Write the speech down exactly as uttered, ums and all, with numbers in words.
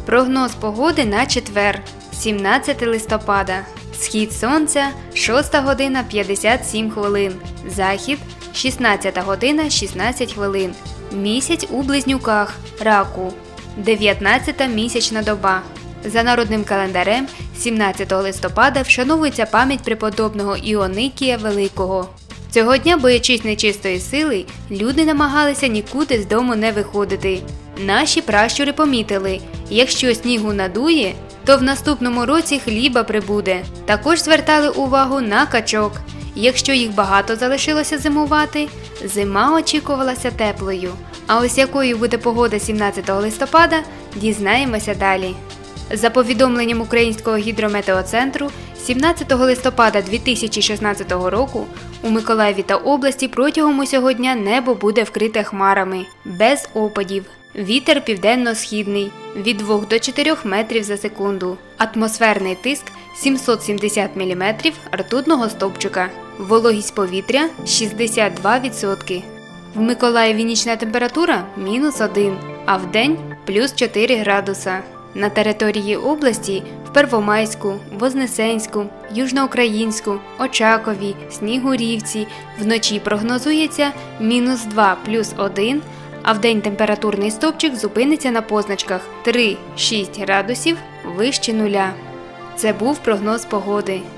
Прогноз погоди на четвер, сімнадцяте листопада. Схід сонця – шоста година п'ятдесят сім хвилин. Захід – шістнадцята година шістнадцять хвилин. Місяць у Близнюках, Раку. дев'ятнадцята місячна доба. За народним календарем сімнадцятого листопада вшановується пам'ять преподобного Іоникія Великого. Цього дня, боячись нечистої сили, люди намагалися нікуди з дому не виходити. Наші пращури помітили, якщо снігу надує, то в наступному році хліба прибуде. Також звертали увагу на качок. Якщо їх багато залишилося зимувати, зима очікувалася теплою. А ось якою буде погода сімнадцятого листопада, дізнаємося далі. За повідомленням Українського гідрометеоцентру, сімнадцятого листопада дві тисячі шістнадцятого року у Миколаєві та області протягом усього дня небо буде вкрите хмарами, без опадів. Вітер південно-східний від двох до чотирьох метрів за секунду. Атмосферний тиск сімсот сімдесят міліметрів ртутного стовпчика. Вологість повітря шістдесят два відсотки. В Миколаєві нічна температура – мінус один, а вдень – плюс чотири градуса. На території області в Первомайську, Вознесенську, Южноукраїнську, Очакові, Снігурівці вночі прогнозується мінус два плюс один, а вдень температурний стовпчик зупиниться на позначках три - шість градусів вище нуля. Це був прогноз погоди.